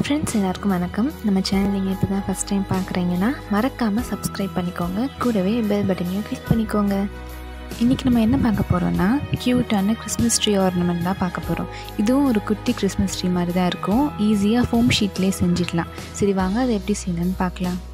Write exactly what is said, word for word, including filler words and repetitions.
Hi friends, எல்லாருக்கும் வணக்கம். நம்ம சேனலை நீங்கள் இப்போ தான் ஃபஸ்ட் டைம் பார்க்குறீங்கன்னா மறக்காமல் சப்ஸ்கிரைப் பண்ணிக்கோங்க. கூடவே பெல் பட்டனையும் கிளிக் பண்ணிக்கோங்க. இன்றைக்கி நம்ம என்ன பார்க்க போகிறோன்னா க்யூட்டான கிறிஸ்மஸ் ட்ரீ ஆர்னமெண்ட் தான் பார்க்க போகிறோம். இதுவும் ஒரு குட்டி கிறிஸ்மஸ் ட்ரீ மாதிரி தான் இருக்கும். ஈஸியாக ஃபோம் ஷீட்லேயே செஞ்சிடலாம். சரி வாங்க அதை எப்படி செய்யணும்னு பார்க்கலாம்.